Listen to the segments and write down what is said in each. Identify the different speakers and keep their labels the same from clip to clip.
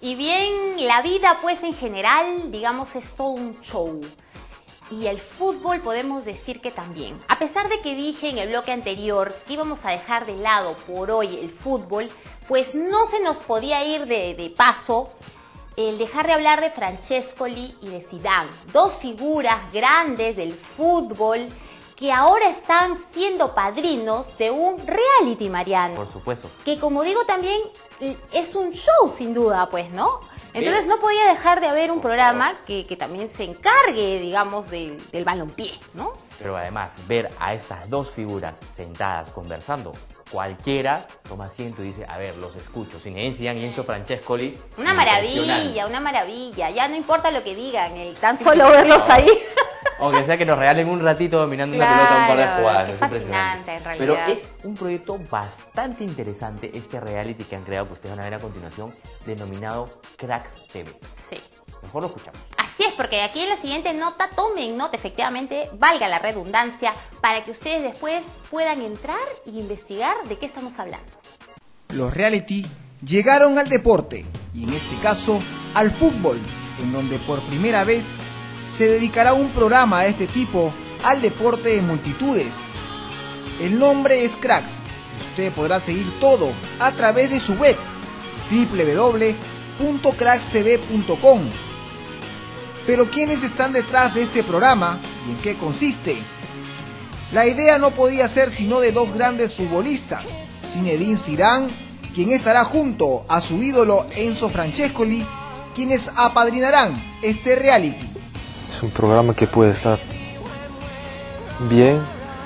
Speaker 1: Y bien, la vida pues en general, digamos, es todo un show. Y el fútbol podemos decir que también. A pesar de que dije en el bloque anterior que íbamos a dejar de lado por hoy el fútbol, pues no se nos podía ir de paso el dejar de hablar de Francescoli y de Zidane. Dos figuras grandes del fútbol que ahora están siendo padrinos de un reality, Mariano.
Speaker 2: Por supuesto.
Speaker 1: Que como digo también es un show sin duda, pues, ¿no? Entonces no podía dejar de haber un programa que también se encargue, digamos, del balompié, ¿no?
Speaker 2: Pero además, ver a estas dos figuras sentadas conversando, cualquiera toma asiento y dice, a ver, los escucho. Zinedine Zidane y Enzo Francescoli.
Speaker 1: Una maravilla, una maravilla. Ya no importa lo que digan, tan solo verlos ahí.
Speaker 2: Aunque sea que nos regalen un ratito dominando una pelota, un par de jugadas.
Speaker 1: Es fascinante, en realidad.
Speaker 2: Pero es un proyecto bastante interesante este reality que han creado, que ustedes van a ver a continuación, denominado Cracks TV.
Speaker 1: Sí.
Speaker 2: Mejor lo escuchamos.
Speaker 1: Así es, porque aquí en la siguiente nota, tomen nota, efectivamente, valga la redundancia, para que ustedes después puedan entrar y investigar de qué estamos hablando.
Speaker 3: Los reality llegaron al deporte, y en este caso, al fútbol, en donde por primera vez se dedicará un programa de este tipo al deporte de multitudes. El nombre es Cracks y usted podrá seguir todo a través de su web www.crackstv.com. Pero ¿quiénes están detrás de este programa y en qué consiste? La idea no podía ser sino de dos grandes futbolistas, Zinedine Zidane, quien estará junto a su ídolo Enzo Francescoli, quienes apadrinarán este reality.
Speaker 4: Es un programa que puede estar bien,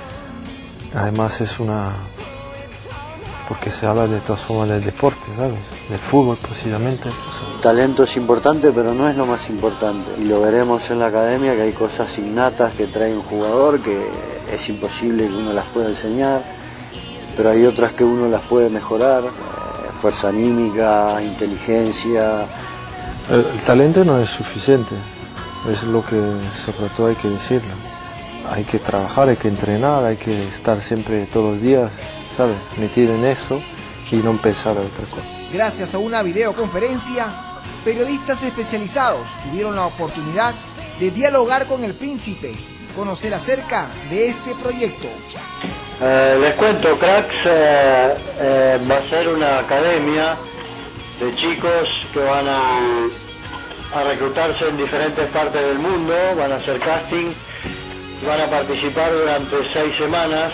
Speaker 4: además es porque se habla de todas formas del deporte, ¿sabes? Del fútbol precisamente.
Speaker 5: Talento es importante, pero no es lo más importante. Y lo veremos en la academia, que hay cosas innatas que trae un jugador, que es imposible que uno las pueda enseñar, pero hay otras que uno las puede mejorar, fuerza anímica, inteligencia.
Speaker 4: El talento no es suficiente. Es lo que sobre todo hay que decirlo. Hay que trabajar, hay que entrenar, hay que estar siempre todos los días, ¿sabes? Metido en eso y no pensar en otra cosa.
Speaker 3: Gracias a una videoconferencia, periodistas especializados tuvieron la oportunidad de dialogar con el príncipe y conocer acerca de este proyecto.
Speaker 5: Les cuento, Cracks va a ser una academia de chicos que van a reclutarse en diferentes partes del mundo, van a hacer casting, van a participar durante 6 semanas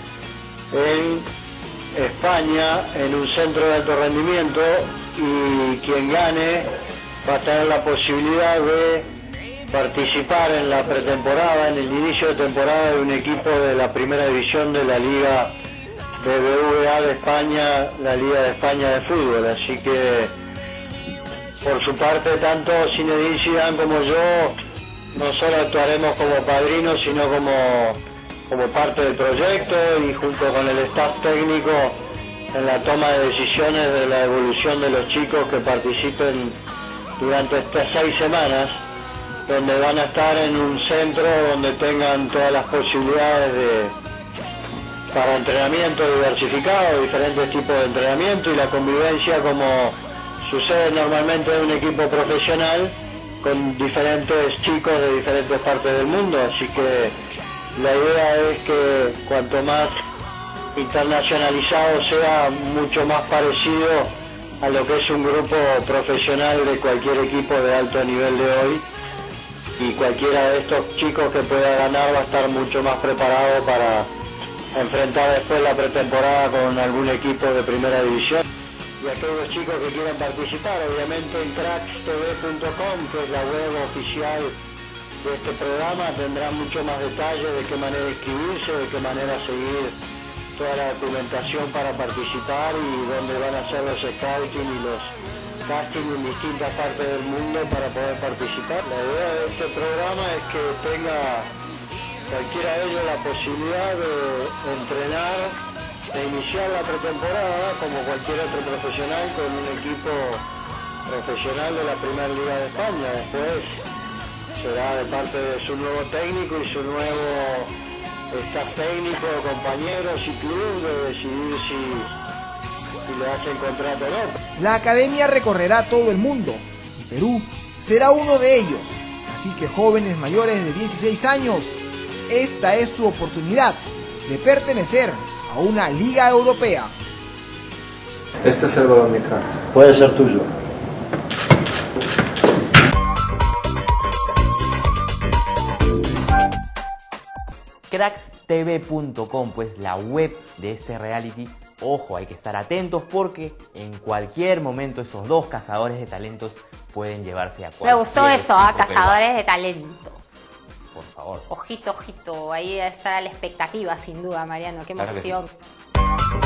Speaker 5: en España en un centro de alto rendimiento, y quien gane va a tener la posibilidad de participar en la pretemporada, en el inicio de temporada de un equipo de la primera división de la Liga BBVA de España, la Liga de España de fútbol. Así que por su parte, tanto Zinedine Zidane como yo no solo actuaremos como padrinos, sino como parte del proyecto, y junto con el staff técnico en la toma de decisiones de la evolución de los chicos que participen durante estas 6 semanas, donde van a estar en un centro donde tengan todas las posibilidades para entrenamiento diversificado, diferentes tipos de entrenamiento, y la convivencia como sucede normalmente en un equipo profesional con diferentes chicos de diferentes partes del mundo. Así que la idea es que cuanto más internacionalizado sea, mucho más parecido a lo que es un grupo profesional de cualquier equipo de alto nivel de hoy, y cualquiera de estos chicos que pueda ganar va a estar mucho más preparado para enfrentar después la pretemporada con algún equipo de primera división. Y aquellos chicos que quieran participar, obviamente en crackstv.com, que es la web oficial de este programa, tendrán mucho más detalle de qué manera inscribirse, de qué manera seguir toda la documentación para participar, y dónde van a hacer los scouting y los casting en distintas partes del mundo para poder participar. La idea de este programa es que tenga cualquiera de ellos la posibilidad de entrenar, de iniciar la pretemporada como cualquier otro profesional con un equipo profesional de la Primera Liga de España. Después será de parte de su nuevo técnico y su nuevo staff técnico, compañeros y club, de decidir si y le hacen contrato al otro.
Speaker 3: La academia recorrerá todo el mundo y Perú será uno de ellos. Así que jóvenes mayores de 16 años, esta es tu oportunidad de pertenecer a una liga europea.
Speaker 4: Este es el balón de Cracks.
Speaker 5: Puede ser tuyo.
Speaker 2: crackstv.com, pues la web de este reality. Ojo, hay que estar atentos porque en cualquier momento estos dos cazadores de talentos pueden llevarse a cualquier
Speaker 1: Me gustó eso,
Speaker 2: equipo
Speaker 1: cazadores de talentos.
Speaker 2: peruano. Por favor.
Speaker 1: Ojito, ojito, ahí estará la expectativa sin duda, Mariano, qué
Speaker 2: Claro que sí.
Speaker 1: emoción.